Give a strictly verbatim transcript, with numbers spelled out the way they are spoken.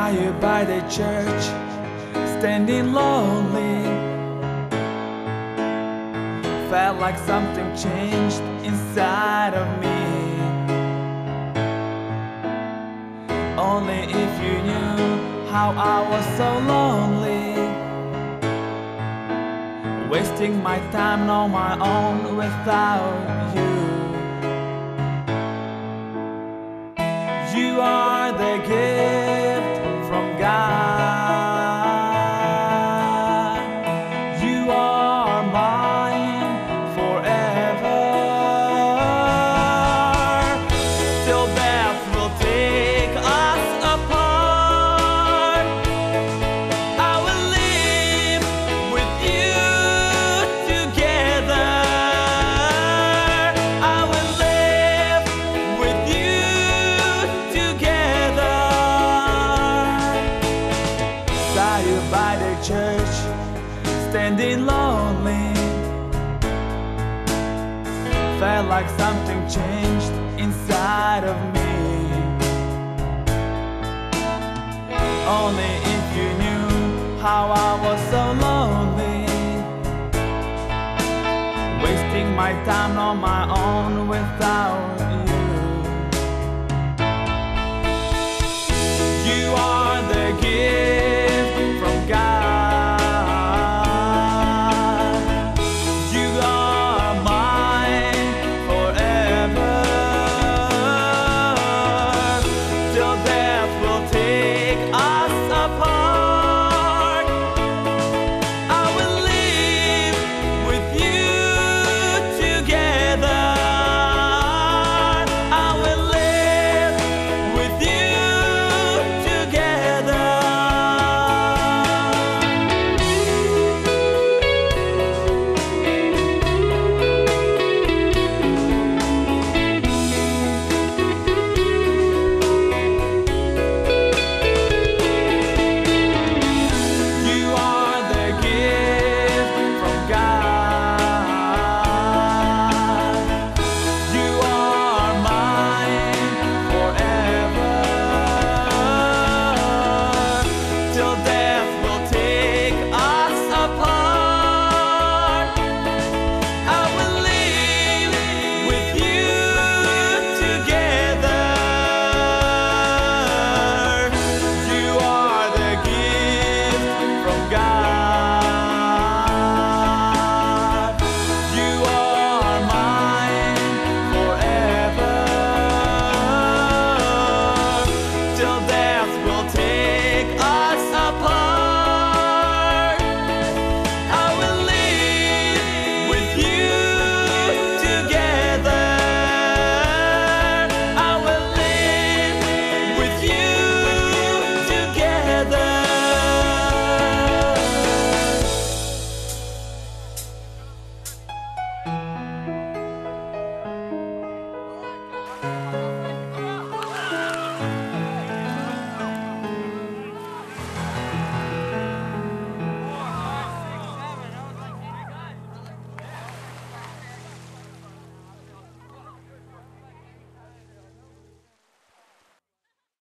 Saw you by the church, standing lonely. Felt like something changed inside of me. Only if you knew how I was so lonely, wasting my time on my own without you. You are the gift from God. You are mine forever. Till death will take us apart, I will live with you together. I will live with you together. Saw you by the church, standing lonely. Felt like something changed inside of me. Only if you knew how I was so lonely, wasting my time on my own without you. You are the gift